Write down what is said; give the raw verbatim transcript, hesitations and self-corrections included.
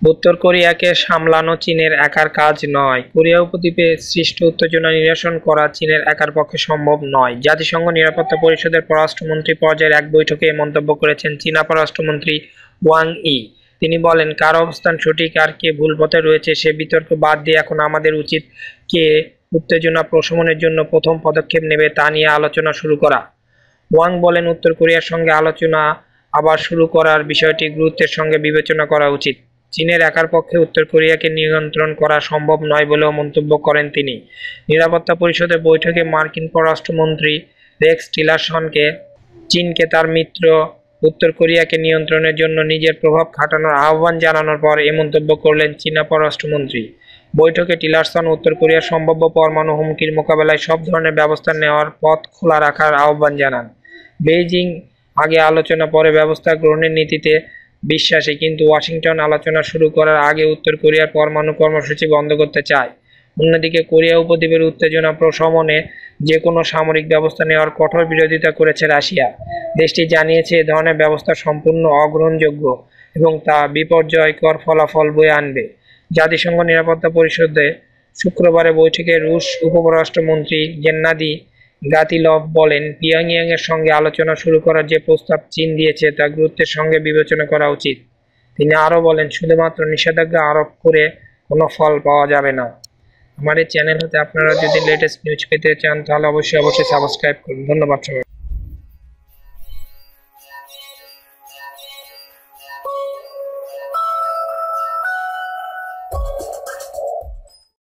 উত্তর কোরিয়াকে সামলানো চীনের একার কাজ নয়। কোরিয়া উপদ্বীপে সৃষ্ট উত্তেজনা নিরসন করা চীনের একার পক্ষে সম্ভব নয়। জাতিসংঘ নিরাপত্তা পরিষদের পররাষ্ট্রমন্ত্রী পর্যায়ের এক বৈঠকে এ মন্তব্য করেছেন চীনা পররাষ্ট্রমন্ত্রী ওয়াং ই। তিনি বলেন, কার অবস্থান সঠিক আর কে ভুল পথে রয়েছে সে বিতর্ক বাদ দিয়ে এখন আমাদের উচিত কে উত্তেজনা প্রশমনের জন্য প্রথম পদক্ষেপ নেবে তা নিয়ে আলোচনা শুরু করা। ওয়াং বলেন, উত্তর কোরিয়ার সঙ্গে আলোচনা আবার শুরু করার বিষয়টি গুরুত্বের সঙ্গে বিবেচনা করা উচিত। চীনের একার পক্ষে উত্তর কোরিয়াকে নিয়ন্ত্রণ করা সম্ভব নয় বলেও মন্তব্য করেন তিনি। নিরাপত্তা পরিষদের বৈঠকে মার্কিন পররাষ্ট্রমন্ত্রী রেক্স টিলারসনকে চীনকে তার মিত্র উত্তর কোরিয়াকে নিয়ন্ত্রণের জন্য নিজের প্রভাব খাটানোর আহ্বান জানানোর পর এ মন্তব্য করলেন চীনা পররাষ্ট্রমন্ত্রী। বৈঠকে টিলারসন উত্তর কোরিয়ার সম্ভাব্য পরমাণু হুমকির মোকাবেলায় সব ধরনের ব্যবস্থা নেওয়ার পথ খোলা রাখার আহ্বান জানান। বেইজিং আগে আলোচনা পরে ব্যবস্থা গ্রহণের নীতিতে বিশ্বাসী, কিন্তু ওয়াশিংটন আলোচনা শুরু করার আগে উত্তর কোরিয়ার পরমাণু কর্মসূচি বন্ধ করতে চায়। অন্যদিকে কোরিয়া উপদ্বীপের উত্তেজনা প্রশমনে যে কোনো সামরিক ব্যবস্থা নেওয়ার কঠোর বিরোধিতা করেছে রাশিয়া। দেশটি জানিয়েছে এ ধরনের ব্যবস্থা সম্পূর্ণ অগ্রহণযোগ্য এবং তা বিপর্যয়কর ফলাফল বয়ে আনবে। জাতিসংঘ নিরাপত্তা পরিষদে শুক্রবারের বৈঠকে রুশ উপপররাষ্ট্রমন্ত্রী গেন্নাদি গাতিলভ বলেন, পিয়ংইয়াং এর সঙ্গে আলোচনা শুরু করার যে প্রস্তাব চীন দিয়েছে তা গুরুত্বের সঙ্গে বিবেচনা করা উচিত। তিনি আরও বলেন, শুধুমাত্র নিষেধাজ্ঞা আরোপ করে কোনো ফল পাওয়া যাবে না। আমার এই চ্যানেল হতে আপনারা যদি লেটেস্ট নিউজ পেতে চান তাহলে অবশ্যই অবশ্যই সাবস্ক্রাইব করুন। ধন্যবাদ সবাই।